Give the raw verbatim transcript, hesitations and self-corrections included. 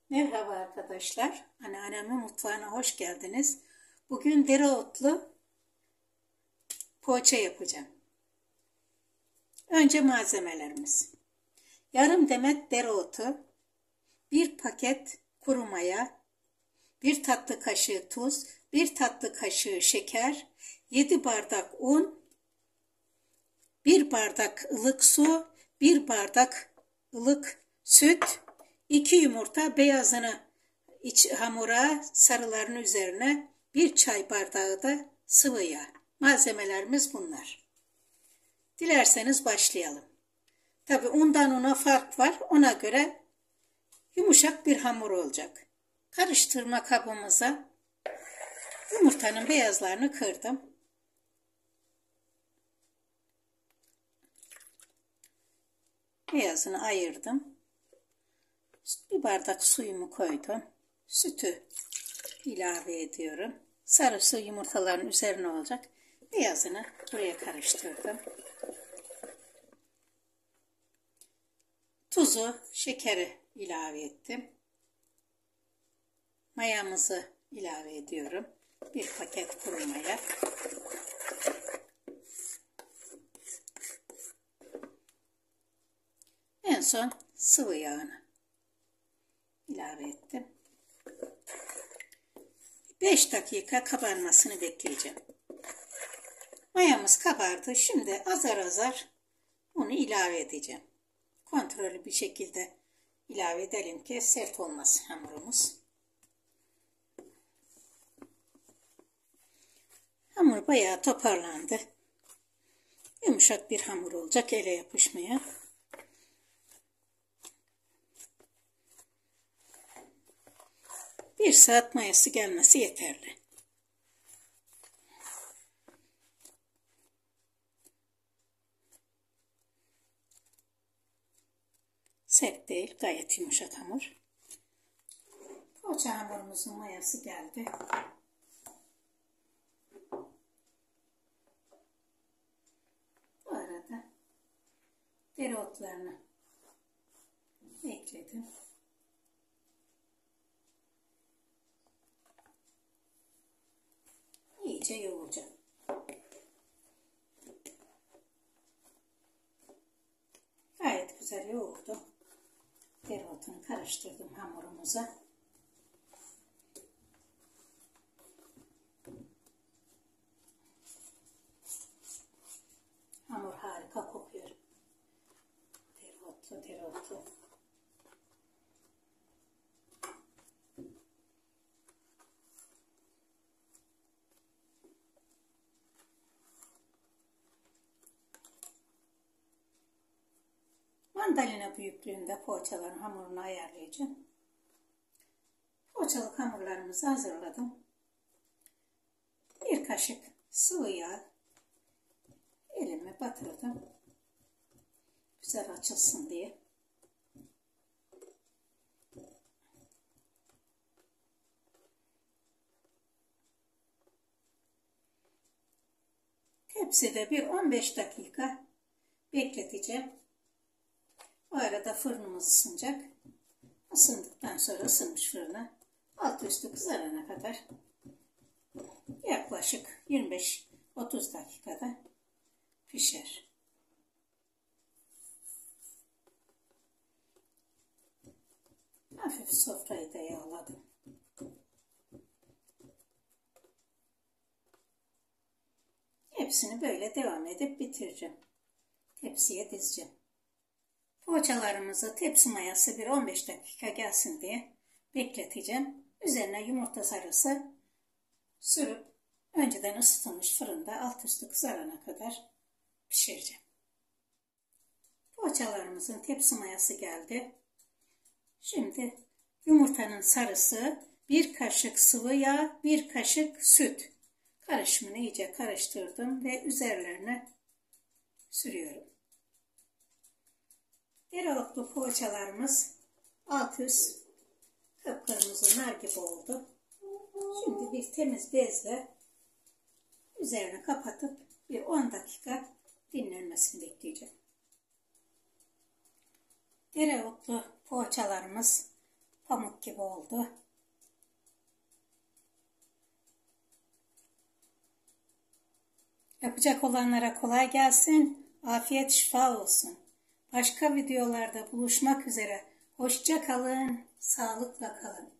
Merhaba arkadaşlar. Anneannemin mutfağına hoş geldiniz. Bugün dereotlu poğaça yapacağım. Önce malzemelerimiz. Yarım demet dereotu, bir paket kuru maya, bir tatlı kaşığı tuz, bir tatlı kaşığı şeker, yedi bardak un, bir bardak ılık su, bir bardak ılık süt, iki yumurta beyazını iç hamura, sarıların üzerine bir çay bardağı da sıvı yağ. Malzemelerimiz bunlar. Dilerseniz başlayalım. Tabi undan una fark var. Ona göre yumuşak bir hamur olacak. Karıştırma kabımıza yumurtanın beyazlarını kırdım. Beyazını ayırdım. Bir bardak suyumu koydum. Sütü ilave ediyorum. Sarısı yumurtaların üzerine olacak. Beyazını buraya karıştırdım. Tuzu, şekeri ilave ettim. Mayamızı ilave ediyorum. Bir paket kuru maya. En son sıvı yağını ilave ettim. beş dakika kabarmasını bekleyeceğim. Mayamız kabardı. Şimdi azar azar bunu ilave edeceğim. Kontrollü bir şekilde ilave edelim ki sert olmasın hamurumuz. Hamur bayağı toparlandı. Yumuşak bir hamur olacak, ele yapışmaya. Bir saat mayası gelmesi yeterli. Sert değil, gayet yumuşak hamur. Poğaça hamurumuzun mayası geldi. Bu arada dereotlarını ekledim. İyice yoğuracağım. Gayet güzel yoğurdum. Dereotunu karıştırdım hamurumuza. Hamur harika kokuyor. Dereotlu, dereotlu. Mandalina büyüklüğünde poğaçaların hamurunu ayarlayacağım. Poğaçalık hamurlarımızı hazırladım. Bir kaşık sıvı yağ elime batırdım. Güzel açılsın diye. Tepside bir on beş dakika bekleteceğim. O arada fırınımız ısınacak. Isındıktan sonra ısınmış fırına alt üstü kızarana kadar yaklaşık yirmi beş otuz dakikada pişer. Hafif sofrayı da yağladım. Hepsini böyle devam edip bitireceğim. Tepsiye dizeceğim. Poğaçalarımızı tepsi mayası bir on beş dakika gelsin diye bekleteceğim. Üzerine yumurta sarısı sürüp önceden ısıtılmış fırında alt üstü kızarana kadar pişireceğim. Poğaçalarımızın tepsi mayası geldi. Şimdi yumurtanın sarısı, bir kaşık sıvı yağ, bir kaşık süt. Karışımını iyice karıştırdım ve üzerlerine sürüyorum. Dereotlu poğaçalarımız alt üst kıpkırmızı nar gibi oldu. Şimdi bir temiz bezle üzerine kapatıp bir on dakika dinlenmesini bekleyeceğim. Dereotlu poğaçalarımız Pamuk gibi oldu. Yapacak olanlara kolay gelsin. Afiyet şifa olsun. Başka videolarda buluşmak üzere. Hoşça kalın. Sağlıkla kalın.